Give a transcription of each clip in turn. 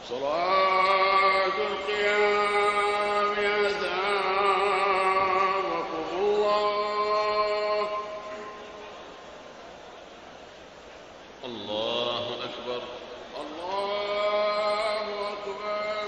صلاة القيام أثابكم الله. الله أكبر الله أكبر.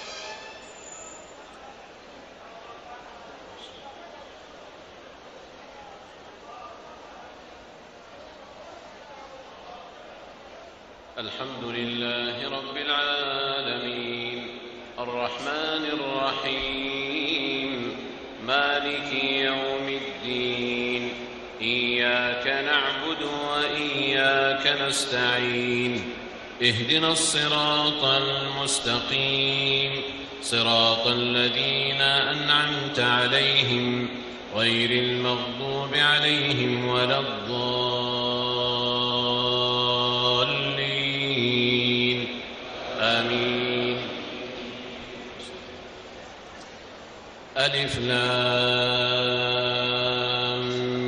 الحمد لله رب العالمين الرحمن الرحيم مالك يوم الدين إياك نعبد وإياك نستعين اهدنا الصراط المستقيم صراط الذين أنعمت عليهم غير المغضوب عليهم ولا الضالين آمين. ألف لام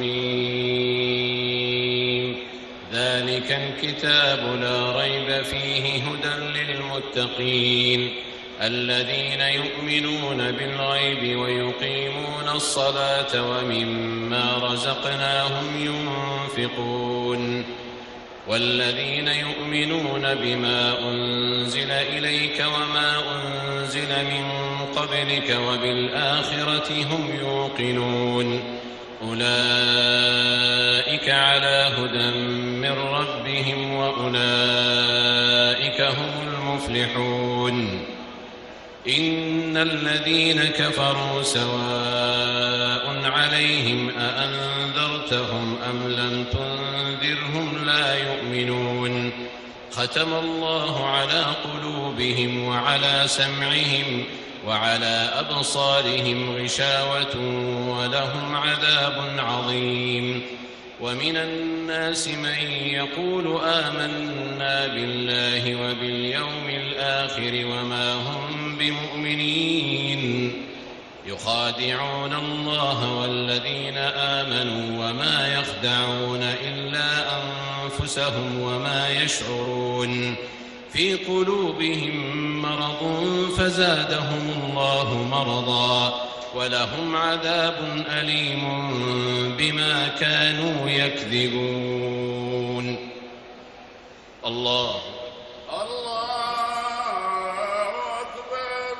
ميم ذلك الكتاب لا ريب فيه هدى للمتقين الذين يؤمنون بالغيب ويقيمون الصلاة ومما رزقناهم ينفقون والذين يؤمنون بما أنزل إليك وما أنزل من قبلك وبالآخرة هم يوقنون أولئك على هدى من ربهم وأولئك هم المفلحون. إن الذين كفروا سواء عليهم أأنذرتهم أم لم تنذرهم لا يؤمنون ختم الله على قلوبهم وعلى سمعهم وعلى أبصارهم غشاوة ولهم عذاب عظيم. ومن الناس من يقول آمنا بالله وباليوم الآخر وما هم بمؤمنين يخادعون الله والذين آمنوا وما يخدعون إلا أنفسهم وما يشعرون في قلوبهم مرض فزادهم الله مرضا ولهم عذاب أليم بما كانوا يكذبون. الله أكبر.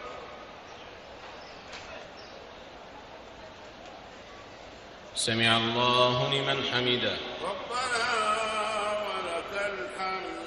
سمع الله لمن حمده ربنا ولك الحمد.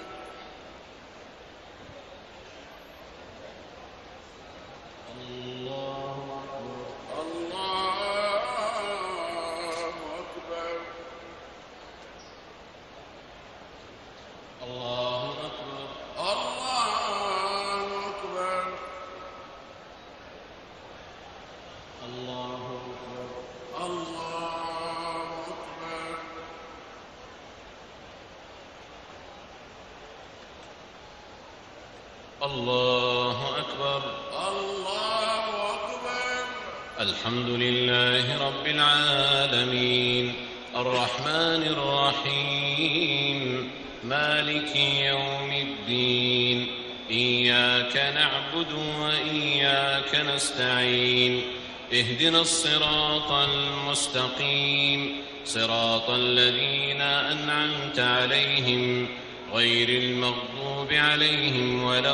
الله أكبر الله أكبر. الحمد لله رب العالمين الرحمن الرحيم مالك يوم الدين إياك نعبد وإياك نستعين اهدنا الصراط المستقيم صراط الذين أنعمت عليهم غير المغضوب عليهم ولا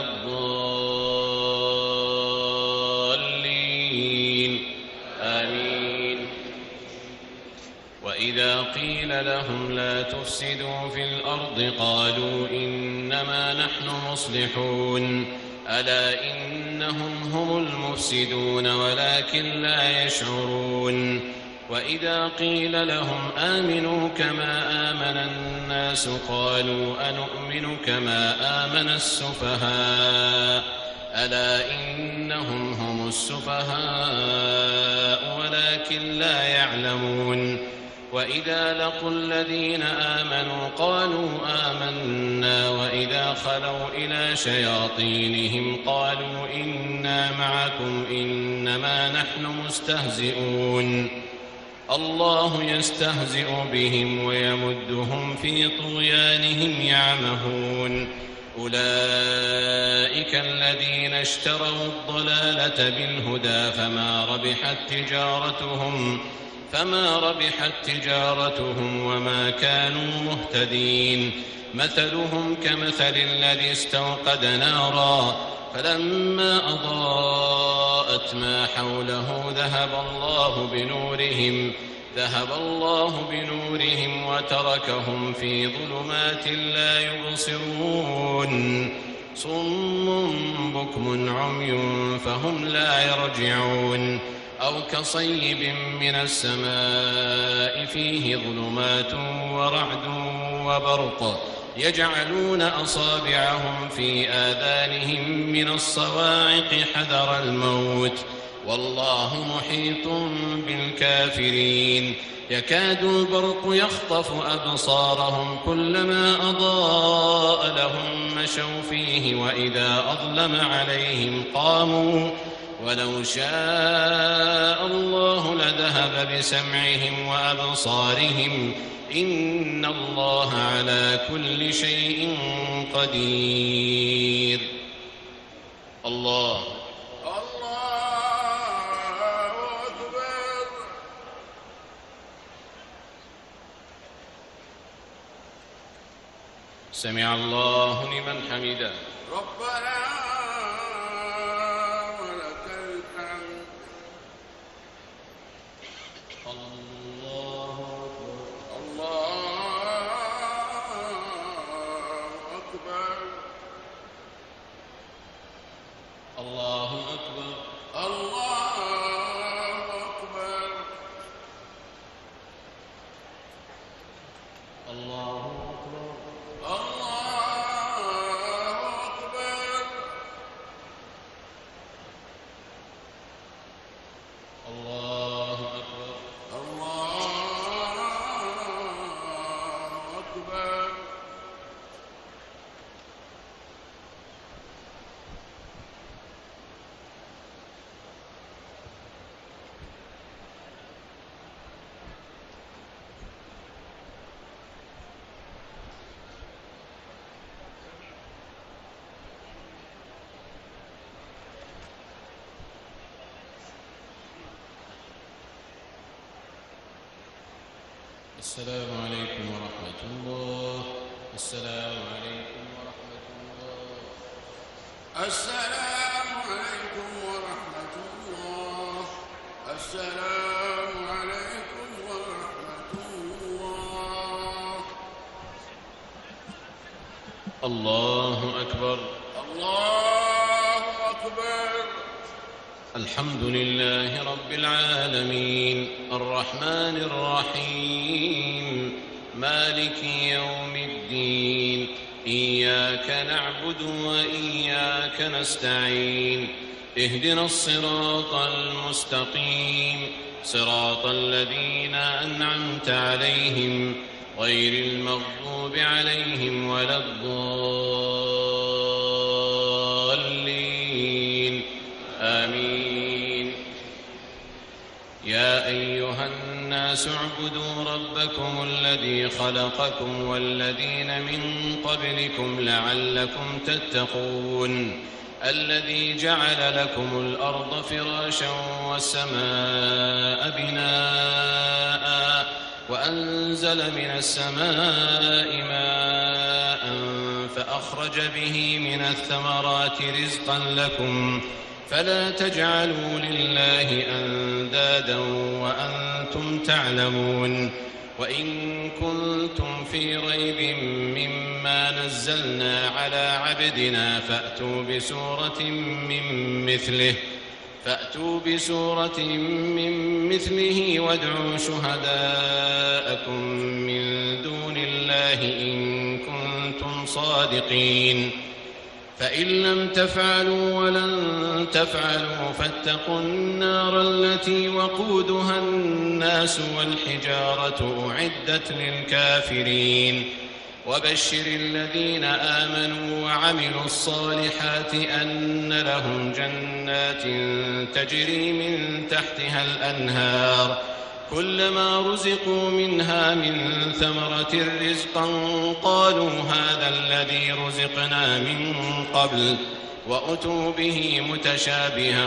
الضالين آمين. وإذا قيل لهم لا تفسدوا في الأرض قالوا إنما نحن مصلحون ألا إنهم هم المفسدون ولكن لا يشعرون. وإذا قيل لهم آمنوا كما آمن الناس قالوا أنؤمن كما آمن السفهاء ألا إنهم هم السفهاء ولكن لا يعلمون. وإذا لقوا الذين آمنوا قالوا آمنا وإذا خلوا إلى شياطينهم قالوا إنا معكم إنما نحن مستهزئون الله يستهزئ بهم ويمدهم في طغيانهم يعمهون أولئك أولئك الذين اشتروا الضلالة بالهدى فما ربحت تجارتهم وما كانوا مهتدين. مثلهم كمثل الذي استوقد نارا فلما أضاءت ما حوله ذهب الله بنورهم وتركهم في ظلمات لا يبصرون. صم بكم عمي فهم لا يرجعون. أو كصيب من السماء فيه ظلمات ورعد وبرق يجعلون أصابعهم في آذانهم من الصواعق حذر الموت والله محيط بالكافرين. يكاد البرق يخطف أبصارهم كلما أضاء لهم مشوا فيه وإذا أظلم عليهم قاموا ولو شاء الله لذهب بسمعهم وأبصارهم إن الله على كل شيء قدير. الله أكبر. سمع الله لمن حمده. ربنا ولك الحمد. الله أكبر. الله أكبر. الله أكبر. الله أكبر. السلام عليكم ورحمة الله. السلام عليكم ورحمة الله. السلام عليكم ورحمة الله. السلام عليكم ورحمة الله. الله أكبر. الله أكبر. الحمد لله رب العالمين الرحمن الرحيم مالك يوم الدين إياك نعبد وإياك نستعين اهدنا الصراط المستقيم صراط الذين أنعمت عليهم غير المغضوب عليهم ولا الضالين آمين. يا أيها الناس اعبدوا ربكم الذي خلقكم والذين من قبلكم لعلكم تتقون الذي جعل لكم الأرض فراشا والسماء بناء وأنزل من السماء ماء فأخرج به من الثمرات رزقا لكم فلا تجعلوا لله أندادا وأنتم تعلمون. وإن كنتم في ريب مما نزلنا على عبدنا فأتوا بسورة من مثله وادعوا شهداءكم من دون الله إن كنتم صادقين. فإن لم تفعلوا ولن تفعلوا فاتقوا النار التي وقودها الناس والحجارة أعدت للكافرين. وبشر الذين آمنوا وعملوا الصالحات أن لهم جنات تجري من تحتها الأنهار كلما رزقوا منها من ثمرة رزقا قالوا هذا الذي رزقنا من قبل وأتوا به متشابها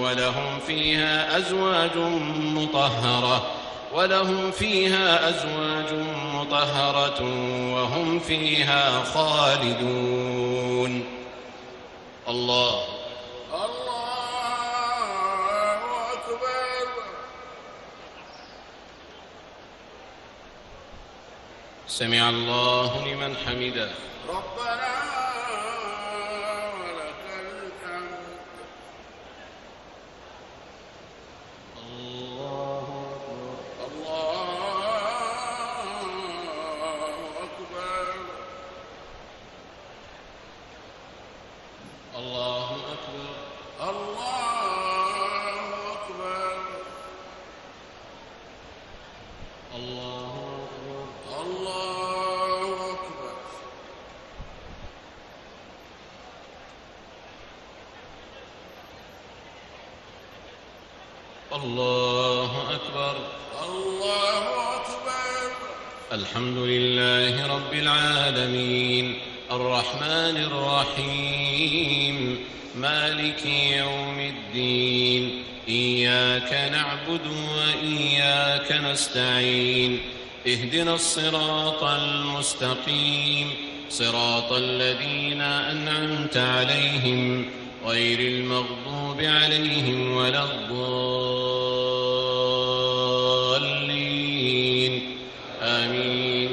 ولهم فيها أزواج مطهرة وهم فيها خالدون. الله أكبر. سمع الله لمن حمده. ربنا ولك الحمد. الله أكبر. الله أكبر. الله أكبر. الله أكبر. الله أكبر. الحمد لله رب العالمين الرحمن الرحيم مالك يوم الدين إياك نعبد وإياك نستعين اهدنا الصراط المستقيم صراط الذين أنعمت عليهم غير المغضوب عليهم ولا الضالين آمين.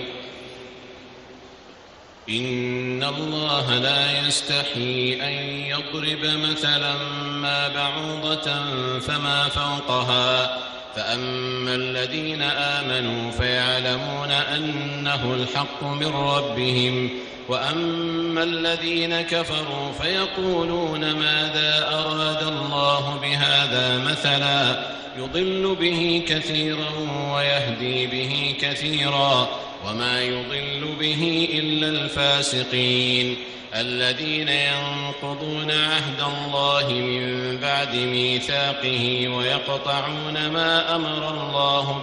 إن الله لا يستحيي أن يضرب مثلا ما بعوضة فما فوقها فأما الذين آمنوا فيعلمون أنه الحق من ربهم وأما الذين كفروا فيقولون ماذا أراد الله بهذا مثلا يضل به كثيرا ويهدي به كثيرا وما يضل به إلا الفاسقين الذين ينقضون عهد الله من بعد ميثاقه ويقطعون ما أمر الله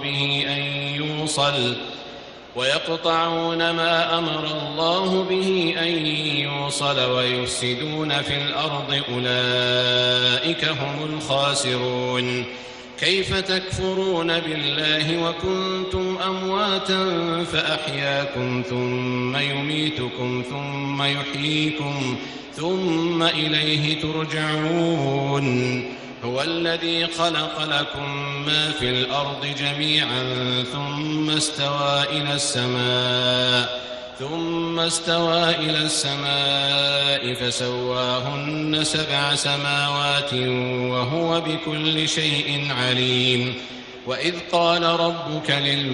به أن يوصل ويفسدون في الأرض أولئك هم الخاسرون. كيف تكفرون بالله وكنتم أمواتا فأحياكم ثم يميتكم ثم يحييكم ثم إليه ترجعون. هو الذي خلق لكم ما في الأرض جميعا ثم استوى إلى السماء فسواهن 7 سماوات وهو بكل شيء عليم. وإذ قال ربك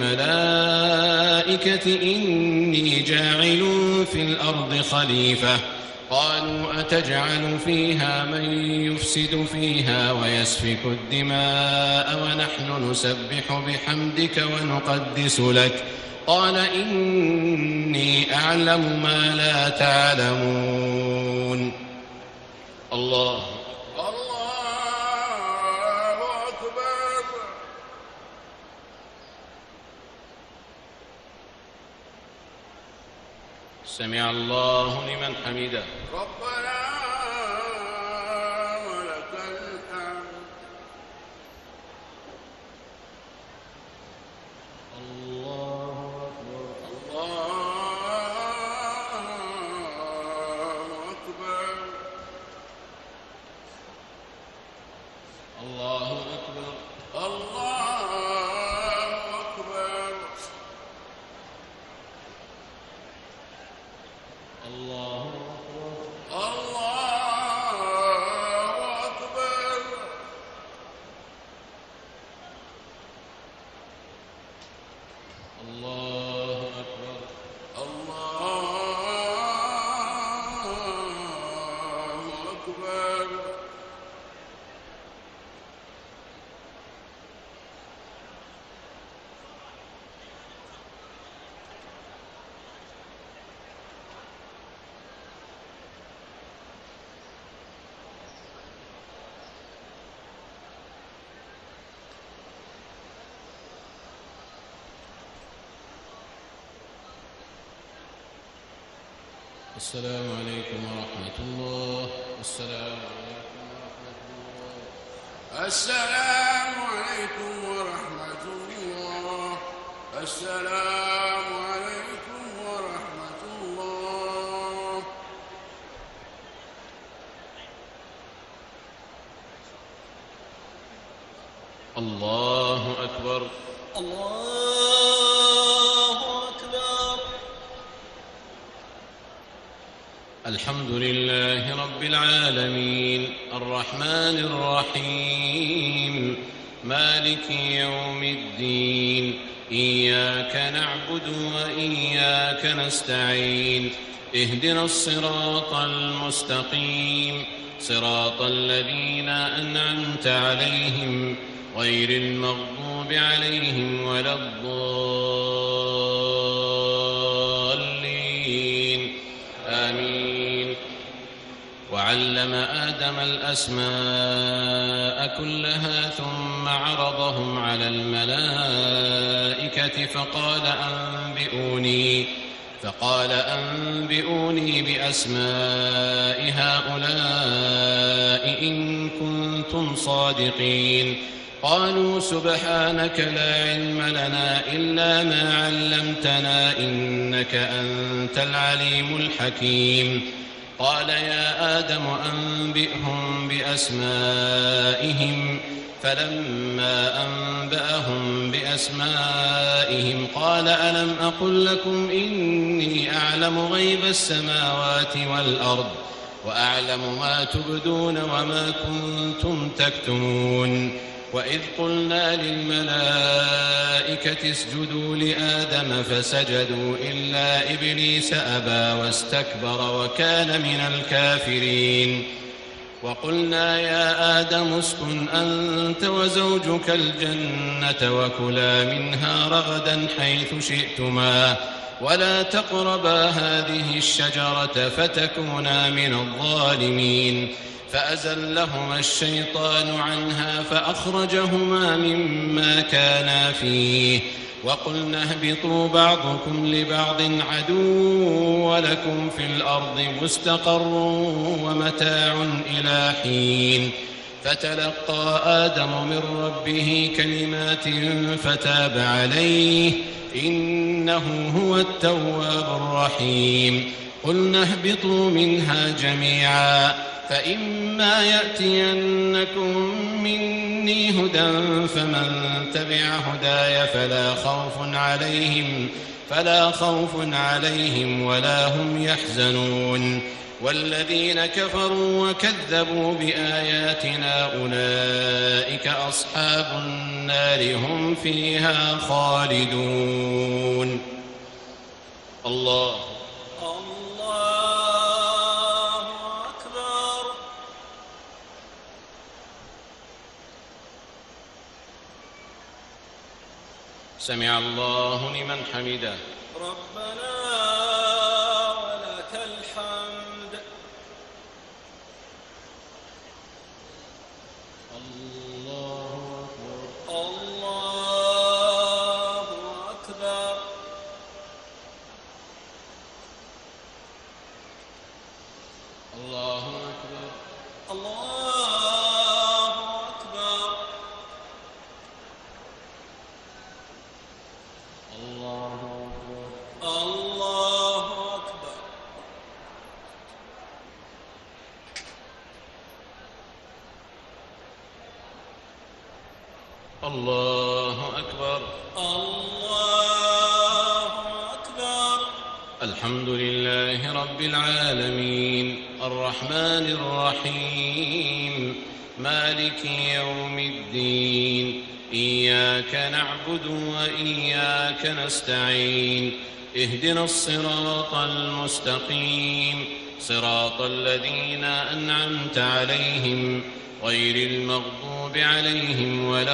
للملائكة إني جاعل في الأرض خليفة قالوا أتجعل فيها من يفسد فيها ويسفك الدماء ونحن نسبح بحمدك ونقدس لك قال إني أعلم ما لا تعلمون. الله أكبر. سمع الله لمن حمده. ربنا ولك الحمد. الله أكبر. الله أكبر. الله أكبر. الله أكبر. السلام عليكم ورحمة الله السلام عليكم ورحمة الله. السلام عليكم ورحمة الله. السلام عليكم ورحمة الله. الله أكبر. الله أكبر. الحمد لله رب العالمين الرحمن الرحيم مالك يوم الدين إياك نعبد وإياك نستعين اهدنا الصراط المستقيم صراط الذين أنعمت عليهم غير المغضوب عليهم ولا الضالين آمين. وعلم آدم الأسماء كلها ثم عرضهم على الملائكة فقال أنبئوني بأسماء هؤلاء إن كنتم صادقين. قالوا سبحانك لا علم لنا إلا ما علمتنا إنك أنت العليم الحكيم. قال يا آدم أنبئهم بأسمائهم فلما أنبأهم بأسمائهم قال ألم أقل لكم إني أعلم غيب السماوات والأرض وأعلم ما تبدون وما كنتم تكتمون. وإذ قلنا للملائكة اسجدوا لآدم فسجدوا إلا إبليس أبى واستكبر وكان من الكافرين. وقلنا يا آدم اسكن أنت وزوجك الجنة وكلا منها رغدا حيث شئتما ولا تقربا هذه الشجرة فتكونا من الظالمين. فأزلهما الشيطان عنها فأخرجهما مما كانا فيه وقلنا اهبطوا بعضكم لبعض عدو ولكم في الأرض مستقر ومتاع إلى حين. فتلقى آدم من ربه كلمات فتاب عليه إنه هو التواب الرحيم. قلنا اهبطوا منها جميعا فإما يأتينكم مني هدى فمن تبع هداي فلا خوف عليهم ولا هم يحزنون. والذين كفروا وكذبوا بآياتنا أولئك أصحاب النار هم فيها خالدون. الله أكبر. سمع الله لمن حمده. ربنا ولك الحمد. الله أكبر. الله أكبر. الله أكبر. الله أكبر. الله أكبر. الله أكبر. الله أكبر. الله أكبر. الحمد لله رب العالمين الرحمن الرحيم مالك يوم الدين إياك نعبد وإياك نستعين اهدنا الصراط المستقيم صراط الذين أنعمت عليهم غير المغضوب عليهم ولا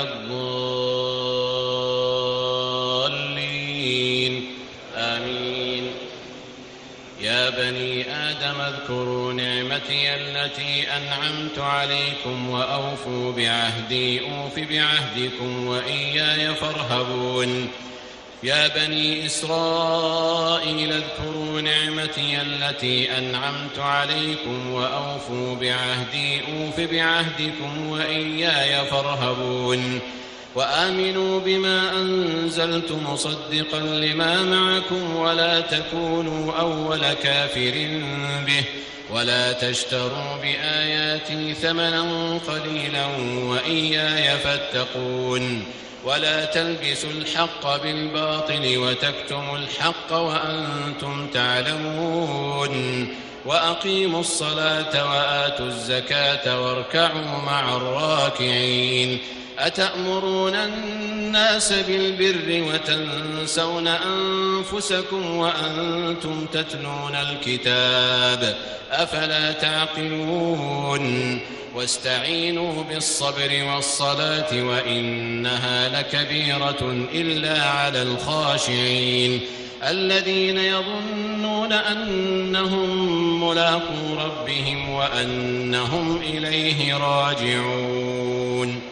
الضالين آمين. يا بني آدم اذكروا نعمتي التي أنعمت عليكم وأوفوا بعهدي أوف بعهدكم وإياي فارهبون. يا بني إسرائيل اذكروا نعمتي التي أنعمت عليكم وأوفوا بعهدي أوف بعهدكم وإياي فارهبون وآمنوا بما أنزلت مصدقا لما معكم ولا تكونوا أول كافر به ولا تشتروا بآياتي ثمنا قليلا وإياي فاتقون ولا تلبسوا الحق بالباطل وتكتموا الحق وأنتم تعلمون وأقيموا الصلاة وآتوا الزكاة واركعوا مع الراكعين أتأمرون الناس بالبر وتنسون أنفسكم وأنتم تتلون الكتاب أفلا تعقلون واستعينوا بالصبر والصلاة وإنها لكبيرة إلا على الخاشعين الذين يظنون أنهم ملاقو ربهم وأنهم إليه راجعون